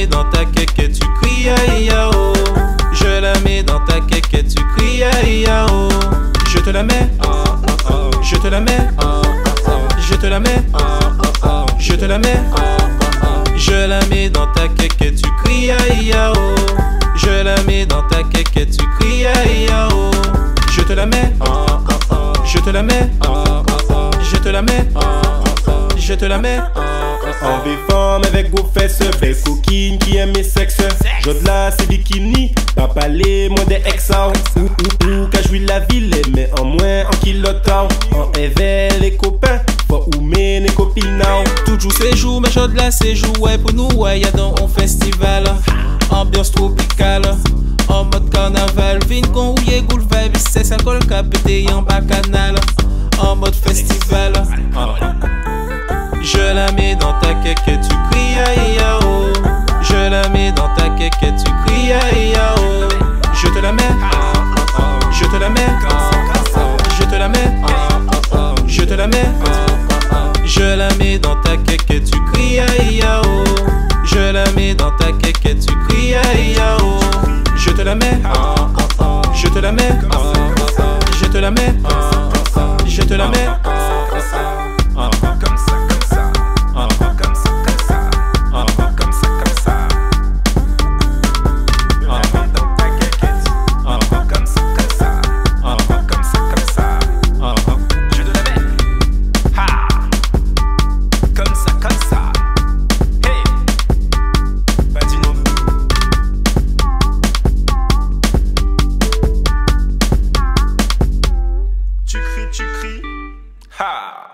dans ta quéquette, tu cries aïe oh. Je la mets dans ta quéquette, tu cries aïe oh. Je te la mets, je te la mets, je te la mets, je te la mets. Je la mets dans ta quéquette, tu cries aïe oh. Je la mets dans ta quéquette, tu cries aïe oh. Je te la mets, je te la mets, je te la mets, je te la mets. En B-forme avec vos fesses, belle coquine qui aime mes sexes. J'ode là c'est bikini, pas parler moins des ex-out. Ou qu'à jouer la ville, mais en moins en kilotown. En éveil les copains, pas où mes copines now. Toujours séjour, mais j'ode là séjour, ouais pour nous, ouais y'a dans un festival. Ambiance tropicale, en mode carnaval. Vin con ou yé goul vibe, c'est alcool capté en bacchanal. En mode festival. Je la mets dans ta quéquette, tu cries aïe oh. Je la mets dans ta quéquette, tu cries aïe oh. Je te la mets, je te la mets, je te la mets, je te la mets. Je la mets dans ta quéquette, tu cries aïe oh. Je la mets dans ta quéquette, tu cries aïe oh. Je te la mets, je te la mets, je te la mets, je te la mets. Tu cries, ha!